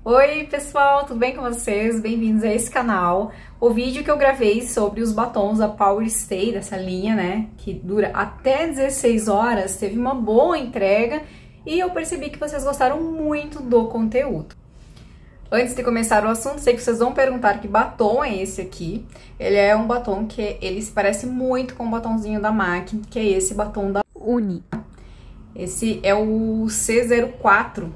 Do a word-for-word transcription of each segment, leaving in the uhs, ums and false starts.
Oi pessoal, tudo bem com vocês? Bem-vindos a esse canal. O vídeo que eu gravei sobre os batons da Power Stay, dessa linha, né, que dura até dezesseis horas, teve uma boa entrega e eu percebi que vocês gostaram muito do conteúdo. Antes de começar o assunto, sei que vocês vão perguntar que batom é esse aqui. Ele é um batom que ele se parece muito com o batonzinho da M A C, que é esse batom da Uni. Esse é o C zero quatro.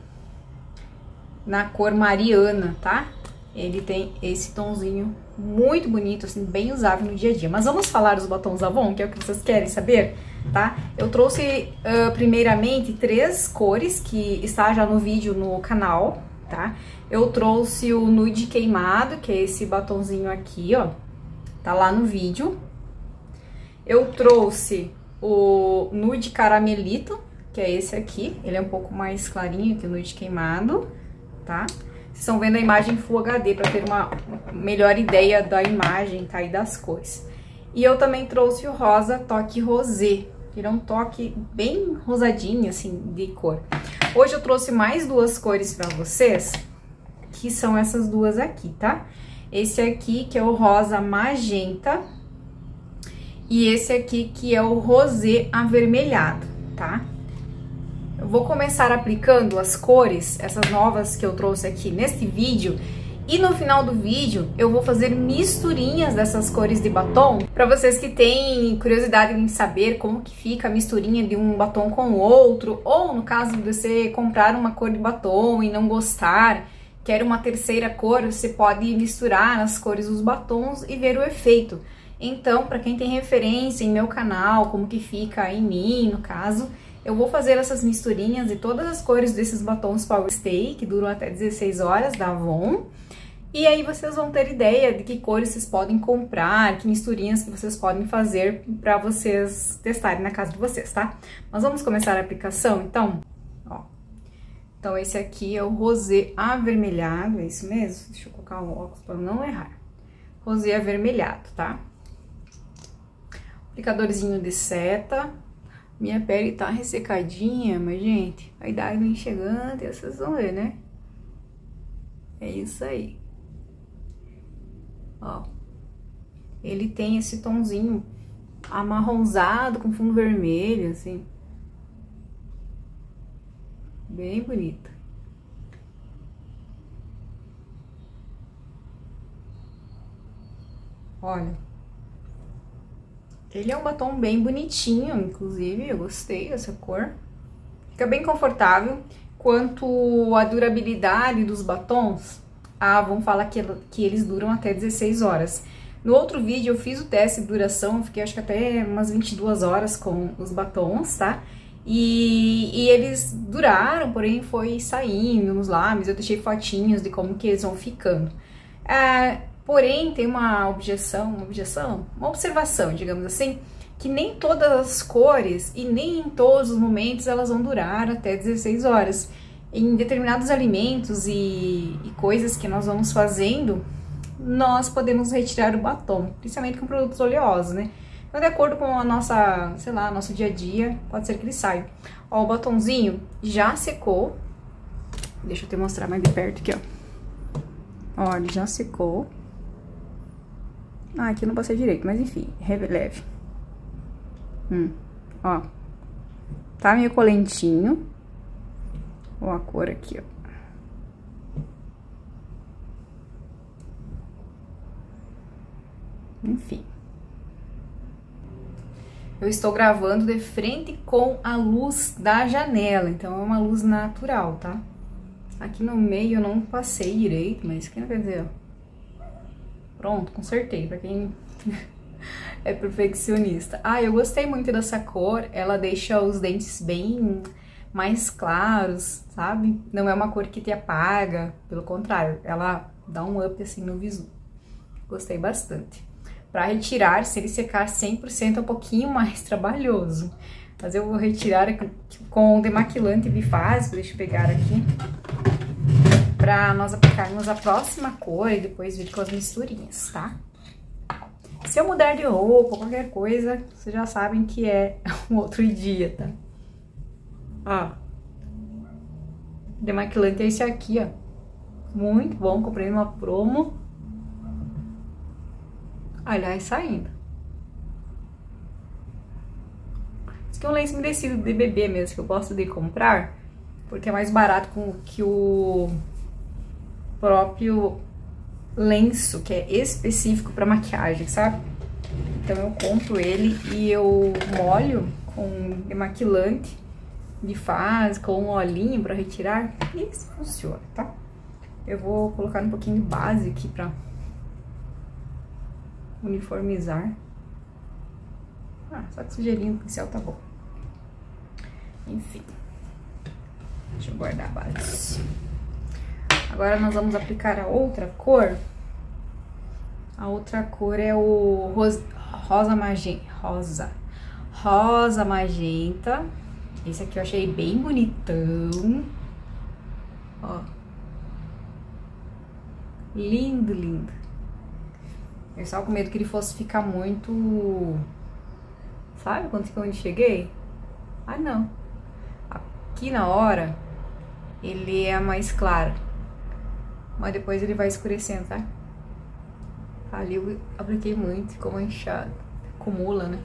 Na cor Mariana, tá? Ele tem esse tonzinho muito bonito, assim, bem usável no dia a dia. Mas vamos falar dos batons Avon, que é o que vocês querem saber, tá? Eu trouxe, uh, primeiramente, três cores, que está já no vídeo no canal, tá? Eu trouxe o Nude Queimado, que é esse batonzinho aqui, ó. Tá lá no vídeo. Eu trouxe o Nude Caramelito, que é esse aqui. Ele é um pouco mais clarinho que o Nude Queimado. Tá? Vocês estão vendo a imagem Full H D para ter uma melhor ideia da imagem, tá? E das cores. E eu também trouxe o rosa toque rosé, que é um toque bem rosadinho, assim, de cor. Hoje eu trouxe mais duas cores para vocês, que são essas duas aqui, tá? Esse aqui, que é o rosa magenta, e esse aqui, que é o rosé avermelhado, tá? Eu vou começar aplicando as cores, essas novas que eu trouxe aqui nesse vídeo, e no final do vídeo eu vou fazer misturinhas dessas cores de batom, para vocês que têm curiosidade em saber como que fica a misturinha de um batom com o outro, ou no caso de você comprar uma cor de batom e não gostar, quer uma terceira cor, você pode misturar as cores dos batons e ver o efeito. Então, para quem tem referência em meu canal, como que fica em mim, no caso, eu vou fazer essas misturinhas de todas as cores desses batons Power Stay, que duram até dezesseis horas, da Avon. E aí vocês vão ter ideia de que cores vocês podem comprar, que misturinhas que vocês podem fazer para vocês testarem na casa de vocês, tá? Mas vamos começar a aplicação, então? Ó. Então esse aqui é o rosé avermelhado, é isso mesmo? Deixa eu colocar o óculos para não errar. Rosé avermelhado, tá? Aplicadorzinho de seta. Minha pele tá ressecadinha, mas, gente, a idade vem chegando e vocês vão ver, né? É isso aí. Ó. Ele tem esse tonzinho amarronzado com fundo vermelho, assim. Bem bonito. Olha. Ele é um batom bem bonitinho, inclusive, eu gostei dessa cor. Fica bem confortável. Quanto à durabilidade dos batons, a Avon fala que, que eles duram até dezesseis horas. No outro vídeo eu fiz o teste de duração, fiquei acho que até umas vinte e duas horas com os batons, tá? E, e eles duraram, porém foi saindo nos lábios, eu deixei fotinhos de como que eles vão ficando. É... Porém, tem uma objeção, uma objeção, uma observação, digamos assim, que nem todas as cores e nem em todos os momentos elas vão durar até dezesseis horas. Em determinados alimentos e, e coisas que nós vamos fazendo, nós podemos retirar o batom, principalmente com produtos oleosos, né? Então, de acordo com a nossa, sei lá, nosso dia a dia, pode ser que ele saia. Ó, o batonzinho já secou. Deixa eu te mostrar mais de perto aqui, ó. Ó, ele já secou. Ah, aqui eu não passei direito, mas enfim, leve. Hum, ó. Tá meio colentinho. Ó a cor aqui, ó. Enfim. Eu estou gravando de frente com a luz da janela, então é uma luz natural, tá? Aqui no meio eu não passei direito, mas que não quer dizer, ó. Pronto, consertei, pra quem é perfeccionista. Ah, eu gostei muito dessa cor, ela deixa os dentes bem mais claros, sabe? Não é uma cor que te apaga, pelo contrário, ela dá um up assim no visu. Gostei bastante. Pra retirar, se ele secar cem por cento é um pouquinho mais trabalhoso. Mas eu vou retirar com o demaquilante bifásico, deixa eu pegar aqui. Pra nós aplicarmos a próxima cor e depois vir com as misturinhas, tá? Se eu mudar de roupa, qualquer coisa, vocês já sabem que é um outro dia, tá? Ó. Demaquilante é esse aqui, ó. Muito bom, comprei numa promo. Aliás, saindo. Esse aqui é um lenço umedecido de bebê mesmo, que eu gosto de comprar, porque é mais barato que o próprio lenço, que é específico para maquiagem, sabe? Então eu compro ele e eu molho com demaquilante de fase, com um olhinho para retirar, e isso funciona, tá? Eu vou colocar um pouquinho de base aqui pra uniformizar. Ah, só que sujeirinho no pincel tá bom. Enfim. Deixa eu guardar a base. Agora nós vamos aplicar a outra cor. A outra cor é o rosa, rosa magenta. Rosa. Rosa magenta. Esse aqui eu achei bem bonitão. Ó. Lindo, lindo. Eu estava com medo que ele fosse ficar muito... Sabe quando ficou onde cheguei? Ah, não. Aqui na hora, ele é mais claro. Mas depois ele vai escurecendo, tá? Ali eu apliquei muito, ficou manchado. Acumula, né?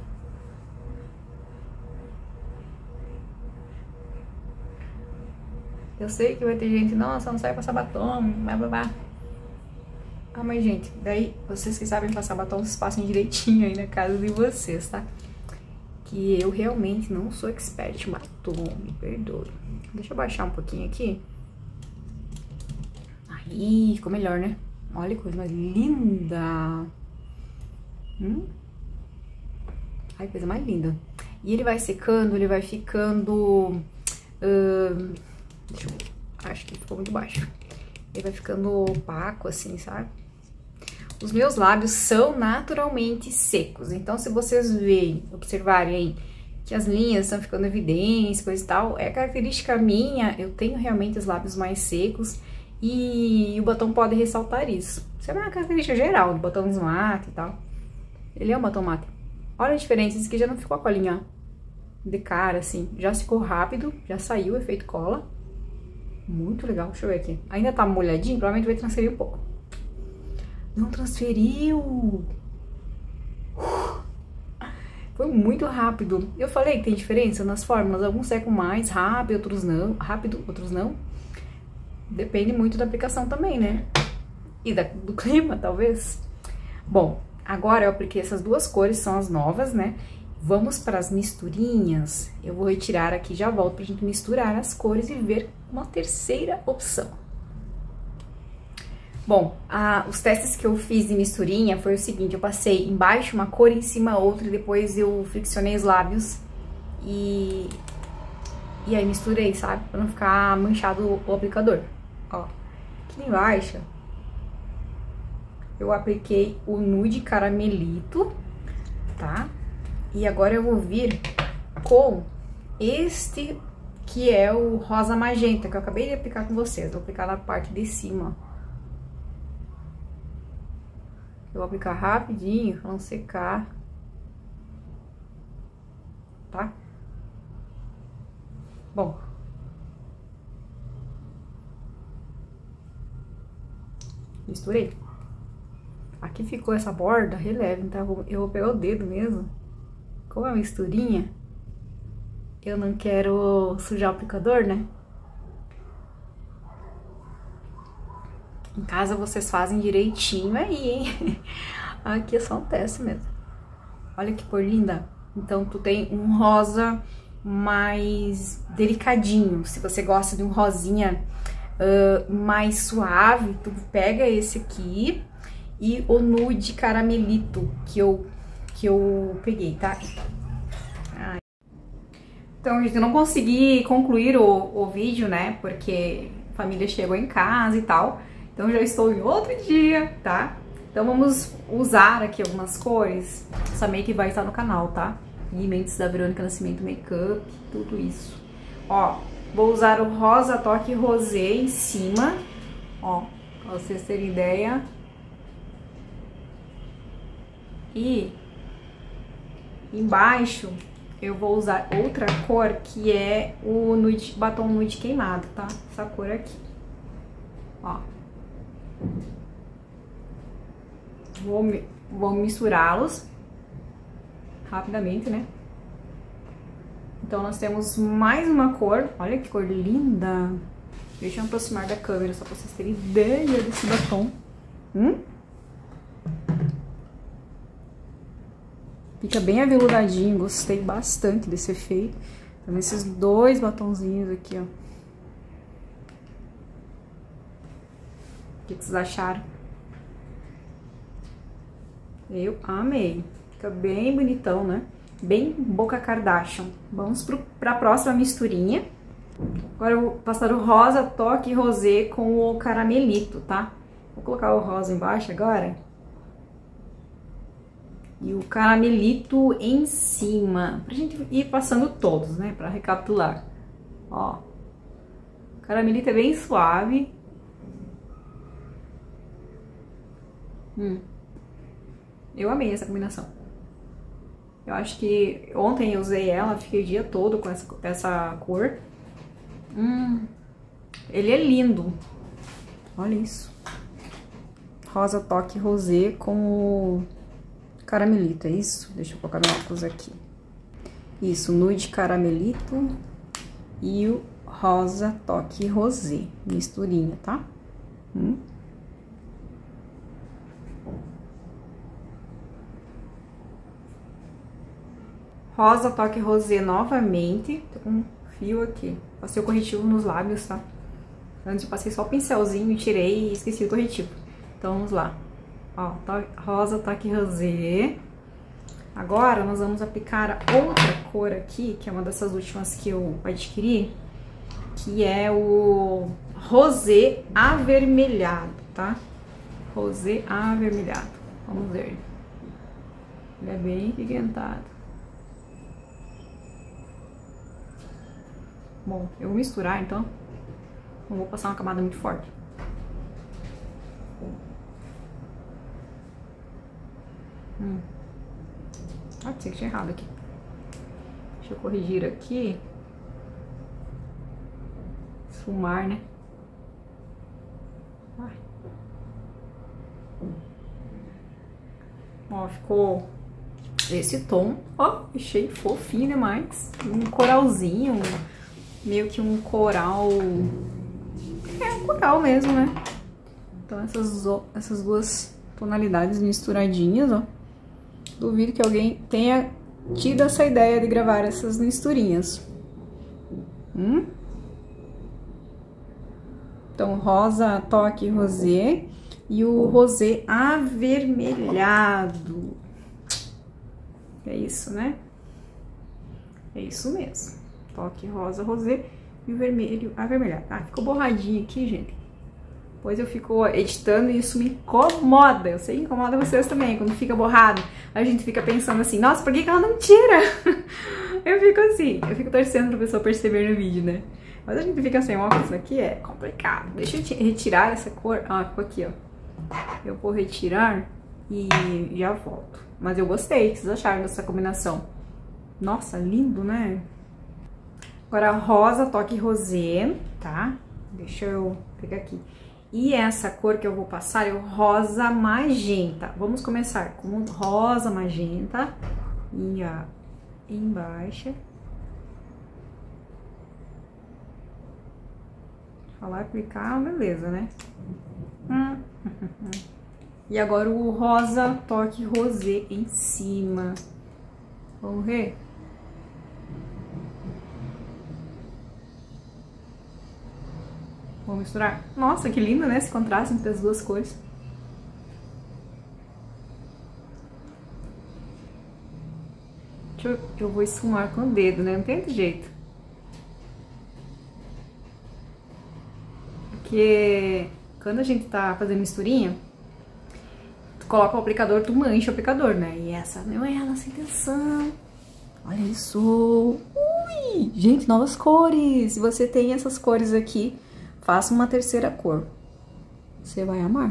Eu sei que vai ter gente, nossa, não sabe passar batom, blá blá blá. Ah, mas gente, daí vocês que sabem passar batom, vocês passem direitinho aí na casa de vocês, tá? Que eu realmente não sou expert em batom, me perdoe. Deixa eu baixar um pouquinho aqui. Aí, ficou melhor, né? Olha que coisa mais linda. Hum? Ai, coisa mais linda. E ele vai secando, ele vai ficando... Uh, deixa eu... Acho que ficou muito baixo. Ele vai ficando opaco, assim, sabe? Os meus lábios são naturalmente secos. Então, se vocês verem, observarem aí que as linhas estão ficando evidentes, coisa e tal, é característica minha, eu tenho realmente os lábios mais secos e o batom pode ressaltar isso. Isso é uma característica geral do batom mate e tal. Ele é um batom mate. Olha a diferença, esse aqui já não ficou com a linha de cara, assim. Já ficou rápido, já saiu o efeito cola. Muito legal, deixa eu ver aqui. Ainda tá molhadinho, provavelmente vai transferir um pouco. Não transferiu! Foi muito rápido. Eu falei que tem diferença nas fórmulas. Alguns secam mais rápido, outros não. Rápido, outros não. Depende muito da aplicação também, né? E da, do clima, talvez. Bom, agora eu apliquei essas duas cores, são as novas, né? Vamos para as misturinhas. Eu vou retirar aqui, já volto pra gente misturar as cores e ver uma terceira opção. Bom, a, os testes que eu fiz de misturinha foi o seguinte, eu passei embaixo uma cor, em cima outra, e depois eu friccionei os lábios e, e aí misturei, sabe? Pra não ficar manchado o aplicador. Ó, aqui embaixo eu apliquei o nude caramelito, tá? E agora eu vou vir com este que é o rosa magenta, que eu acabei de aplicar com vocês. Vou aplicar na parte de cima. Eu vou aplicar rapidinho, pra não secar. Tá? Bom. Misturei. Aqui ficou essa borda, releve, então eu vou pegar o dedo mesmo. Como é uma misturinha, eu não quero sujar o aplicador, né? Em casa vocês fazem direitinho aí, hein? Aqui é só um teste mesmo. Olha que cor linda. Então, tu tem um rosa mais delicadinho. Se você gosta de um rosinha uh, mais suave, tu pega esse aqui e o nude caramelito que eu, que eu peguei, tá? Ai. Então, gente, eu não consegui concluir o, o vídeo, né? Porque a família chegou em casa e tal. Então, já estou em outro dia, tá? Então, vamos usar aqui algumas cores. Essa make vai estar no canal, tá? Pigmentos da Verônica Nascimento Makeup, tudo isso. Ó, vou usar o rosa toque rosé em cima. Ó, pra vocês terem ideia. E embaixo eu vou usar outra cor que é o nude, batom nude queimado, tá? Essa cor aqui. Ó, Vou, vou misturá-los rapidamente, né? Então nós temos mais uma cor. Olha que cor linda! Deixa eu aproximar da câmera só pra vocês terem ideia desse batom. Hum? Fica bem aveludadinho, gostei bastante desse efeito. Então esses dois batonzinhos aqui, ó. O que vocês acharam? Eu amei. Fica bem bonitão, né? Bem Boca Kardashian. Vamos para a próxima misturinha. Agora eu vou passar o rosa toque rosé com o caramelito, tá? Vou colocar o rosa embaixo agora. E o caramelito em cima. Pra gente ir passando todos, né? Pra recapitular. Ó. O caramelito é bem suave. Hum. Eu amei essa combinação. Eu acho que ontem eu usei ela, fiquei o dia todo com essa, essa cor. Hum, ele é lindo. Olha isso. Rosa toque rosé com o caramelito, é isso? Deixa eu colocar meu óculos aqui. Isso, nude caramelito e o rosa toque rosé. Misturinha, tá? Hum. Rosa toque rosé novamente. Tô com um fio aqui. Passei o corretivo nos lábios, tá? Antes eu passei só o pincelzinho e tirei e esqueci o corretivo. Então vamos lá. Ó, to rosa toque rosé. Agora nós vamos aplicar outra cor aqui, que é uma dessas últimas que eu adquiri, que é o rosé avermelhado, tá? Rosé avermelhado. Vamos ver. Ele é bem pigmentado. Bom, eu vou misturar, então não vou passar uma camada muito forte. Hum. Ah, pensei que tinha errado aqui. Deixa eu corrigir aqui. Esfumar, né? Ai. Ó, ficou esse tom. Ó, achei fofinho demais. Um coralzinho. Meio que um coral... É um coral mesmo, né? Então essas, essas duas tonalidades misturadinhas, ó. Duvido que alguém tenha tido essa ideia de gravar essas misturinhas. Hum? Então, rosa toque rosé e o rosé avermelhado. É isso, né? É isso mesmo. Toque rosa, rosé e o vermelho avermelhado. Ah, ficou borradinho aqui, gente. Depois eu fico editando e isso me incomoda. Eu sei que incomoda vocês também, quando fica borrado. A gente fica pensando assim, nossa, por que que ela não tira? Eu fico assim, eu fico torcendo pra pessoa perceber no vídeo, né? Mas a gente fica sem óculos, isso aqui é complicado. Deixa eu retirar essa cor. Ah, ficou aqui, ó. Eu vou retirar e já volto. Mas eu gostei, o que vocês acharam dessa combinação? Nossa, lindo, né? Agora, rosa toque rosé, tá? Deixa eu pegar aqui. E essa cor que eu vou passar é o rosa magenta. Vamos começar com o rosa magenta. E a embaixo. Falar aplicar, beleza, né? Hum. E agora o rosa toque rosé em cima. Vamos ver? Vou misturar. Nossa, que lindo, né? Esse contraste entre as duas cores. Deixa eu, eu vou esfumar com o dedo, né? Não tem outro jeito. Porque quando a gente tá fazendo misturinha, tu coloca o aplicador, tu mancha o aplicador, né? E essa não é a nossa intenção. Olha isso! Ui! Gente, novas cores! Se você tem essas cores aqui, faça uma terceira cor. Você vai amar.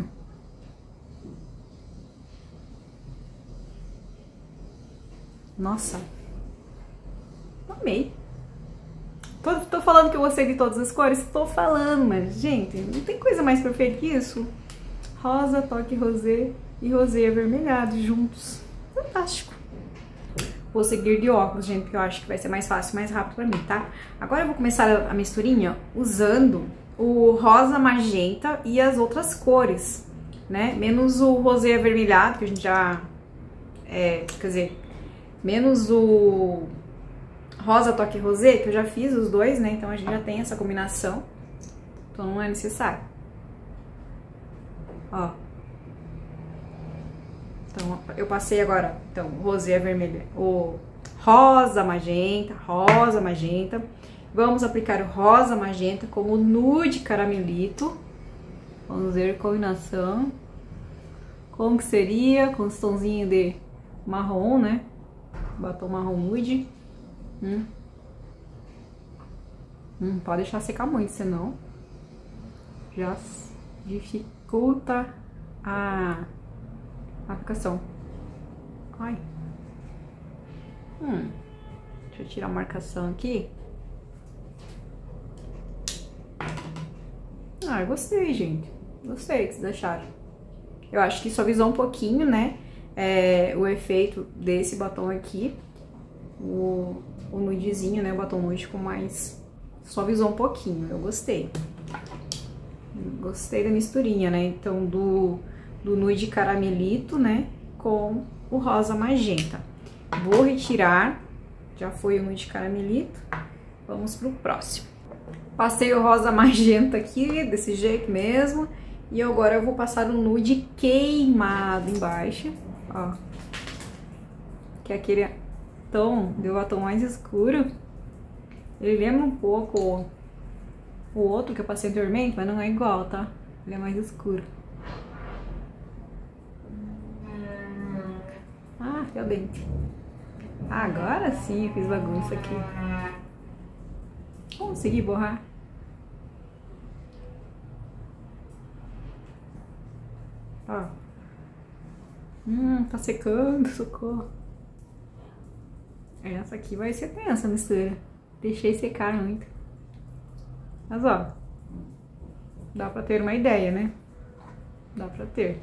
Nossa. Amei. Tô, tô falando que eu gostei de todas as cores? Tô falando, mas, gente, não tem coisa mais perfeita que isso. rosa, toque rosé e rosé avermelhado juntos. Fantástico. Vou seguir de óculos, gente, porque eu acho que vai ser mais fácil, mais rápido pra mim, tá? Agora eu vou começar a misturinha usando o rosa magenta e as outras cores, né? Menos o rosé avermelhado, que a gente já... É, quer dizer, menos o rosa toque rosé, que eu já fiz os dois, né? Então a gente já tem essa combinação. Então não é necessário. Ó. Então eu passei agora, então, o rosé vermelho, o rosa magenta, rosa magenta. Vamos aplicar o rosa magenta com o nude caramelito. Vamos ver a combinação. Como que seria com os tonzinhos de marrom, né? Batom marrom nude. Hum. Hum, pode deixar secar muito, senão já dificulta a aplicação. Ai. Hum. Deixa eu tirar a marcação aqui. Ah, eu gostei, gente. Gostei o que vocês acharam. Eu acho que suavizou um pouquinho, né? É, o efeito desse batom aqui. O, o nudezinho, né? O batom nude com mais... Suavizou um pouquinho. Eu gostei. Gostei da misturinha, né? Então, do, do nude caramelito, né? Com o rosa magenta. Vou retirar. Já foi o nude caramelito. Vamos pro próximo. Passei o rosa magenta aqui, desse jeito mesmo. E agora eu vou passar o nude queimado embaixo, ó. Que é aquele tom, deu o batom mais escuro. Ele lembra um pouco o outro que eu passei anteriormente, mas não é igual, tá? Ele é mais escuro. Ah, deu dente. Agora sim eu fiz bagunça aqui. Consegui borrar. Ó. Hum, tá secando, socorro. Essa aqui vai ser tensa a mistura. Deixei secar muito. Mas ó, dá pra ter uma ideia, né? Dá pra ter.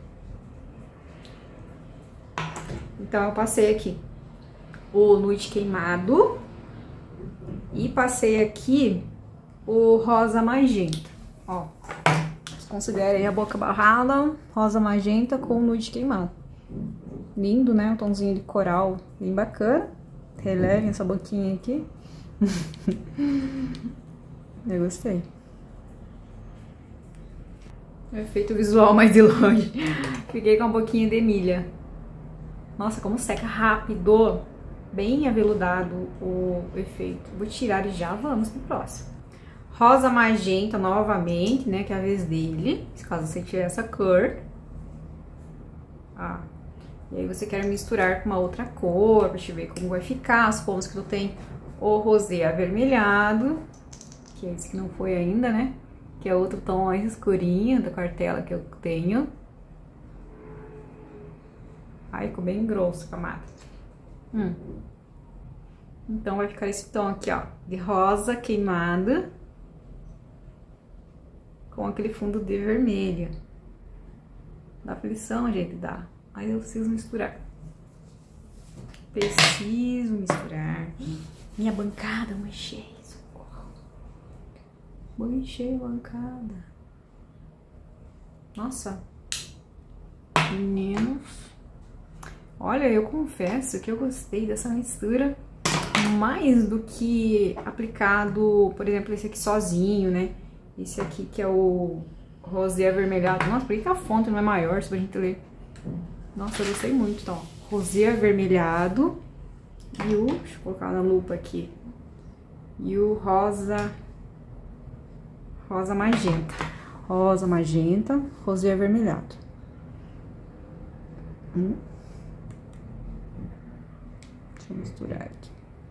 Então eu passei aqui o nude queimado. E passei aqui o rosa magenta, ó. Considerem a boca barrada, rosa magenta com nude queimado. Lindo, né? Um tomzinho de coral bem bacana. Relevem essa boquinha aqui. Eu gostei. Efeito visual mais de longe. Fiquei com um pouquinho de milha. Nossa, como seca rápido. Bem aveludado o efeito. Vou tirar e já vamos pro próximo. Rosa magenta novamente, né? Que é a vez dele. Caso você tiver essa cor. Ah. E aí você quer misturar com uma outra cor, pra te ver como vai ficar. Supomos que tu tem o rosé avermelhado, que é esse que não foi ainda, né? Que é outro tom mais escurinho da cartela que eu tenho. Ai, ficou bem grosso a camada. Hum. Então vai ficar esse tom aqui, ó, de rosa queimado com aquele fundo de vermelho. Dá aflição, gente, dá. Mas eu preciso misturar. Preciso misturar. Minha bancada manchei, socorro. Manchei a bancada. Nossa. Meninos. Olha, eu confesso que eu gostei dessa mistura mais do que aplicado, por exemplo, esse aqui sozinho, né? Esse aqui que é o rosé avermelhado. Nossa, por que a fonte não é maior, se a gente ler? Nossa, eu gostei muito, então. Rosé avermelhado e o... Deixa eu colocar na lupa aqui. E o rosa... Rosa magenta. Rosa magenta, rosé avermelhado. Hum. Deixa eu misturar aqui.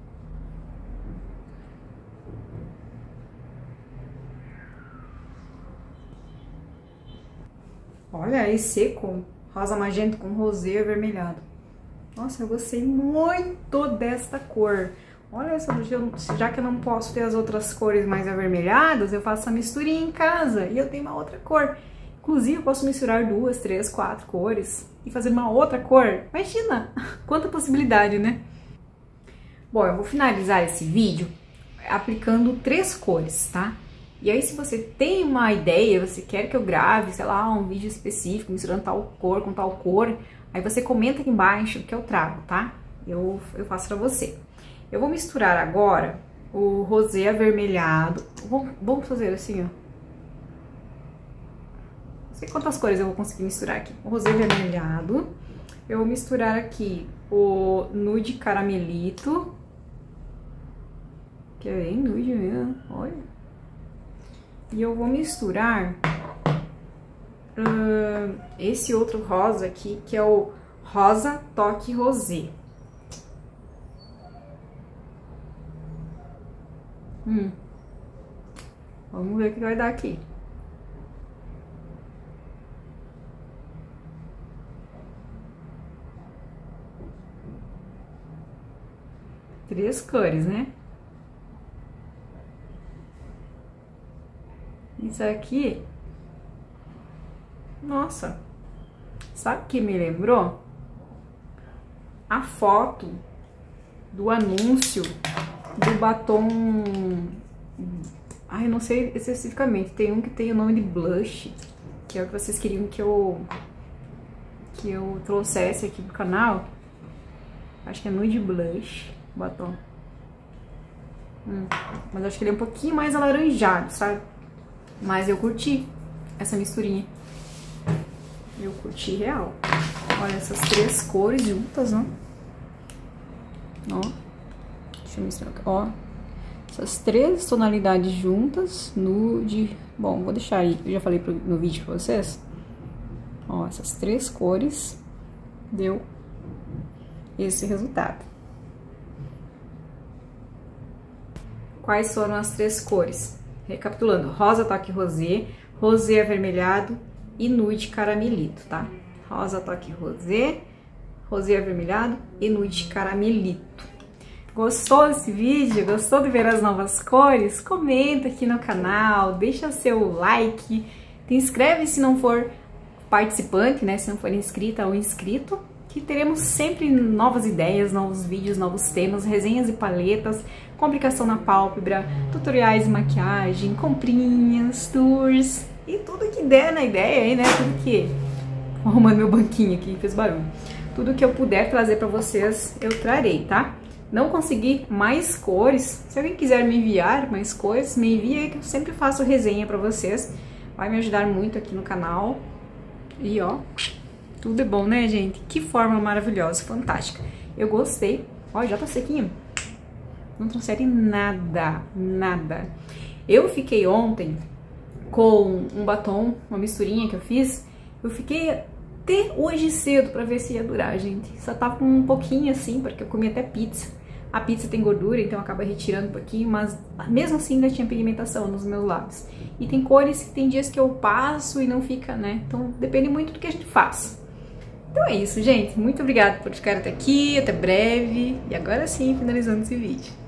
Olha aí, seco. Rosa magenta com rosé avermelhado. Nossa, eu gostei muito desta cor. Olha essa, já que eu não posso ter as outras cores mais avermelhadas, eu faço essa misturinha em casa e eu tenho uma outra cor. Inclusive, eu posso misturar duas, três, quatro cores e fazer uma outra cor. Imagina! Quanta possibilidade, né? Bom, eu vou finalizar esse vídeo aplicando três cores, tá? E aí, se você tem uma ideia, você quer que eu grave, sei lá, um vídeo específico, misturando tal cor com tal cor, aí você comenta aqui embaixo que eu trago, tá? Eu, eu faço pra você. Eu vou misturar agora o rosé avermelhado. Vamos fazer assim, ó. Não sei quantas cores eu vou conseguir misturar aqui. O rosé avermelhado. Eu vou misturar aqui o nude caramelito. Que é bem nude mesmo, olha. E eu vou misturar uh, esse outro rosa aqui, que é o rosa toque rosé. Hum. Vamos ver o que vai dar aqui. Três cores, né? Isso aqui, nossa, sabe o que me lembrou? A foto do anúncio do batom, ai, eu não sei especificamente, tem um que tem o nome de blush, que é o que vocês queriam que eu, que eu trouxesse aqui pro canal. Acho que é nude blush, batom. Hum, mas acho que ele é um pouquinho mais alaranjado, sabe? Mas eu curti essa misturinha. Eu curti real. Olha essas três cores juntas, ó. Ó. Deixa eu misturar aqui. Ó. Essas três tonalidades juntas. Nude. Bom, vou deixar aí. Eu já falei pro, no vídeo pra vocês. Ó, essas três cores. Deu esse resultado. Quais foram as três cores? Recapitulando, rosa toque rosé, rosé avermelhado e nude caramelito, tá? Rosa toque rosé, rosé avermelhado e nude caramelito. Gostou desse vídeo? Gostou de ver as novas cores? Comenta aqui no canal, deixa seu like, te inscreve se não for participante, né? Se não for inscrita ou inscrito, que teremos sempre novas ideias, novos vídeos, novos temas, resenhas e paletas, complicação na pálpebra, tutoriais de maquiagem, comprinhas, tours e tudo que der na ideia aí, né? Tudo que... Arrumando meu banquinho aqui, fez barulho. Tudo que eu puder trazer pra vocês, eu trarei, tá? Não consegui mais cores, se alguém quiser me enviar mais cores, me envia aí que eu sempre faço resenha pra vocês. Vai me ajudar muito aqui no canal. E ó, tudo é bom, né, gente? Que forma maravilhosa, fantástica. Eu gostei. Ó, já tá sequinho. Não trouxeram nada, nada. Eu fiquei ontem com um batom, uma misturinha que eu fiz. Eu fiquei até hoje cedo pra ver se ia durar, gente. Só tava com um pouquinho assim, porque eu comi até pizza. A pizza tem gordura, então acaba retirando um pouquinho, mas mesmo assim ainda tinha pigmentação nos meus lábios. E tem cores que tem dias que eu passo e não fica, né? Então depende muito do que a gente faz. Então é isso, gente. Muito obrigada por ficar até aqui, até breve. E agora sim, finalizando esse vídeo.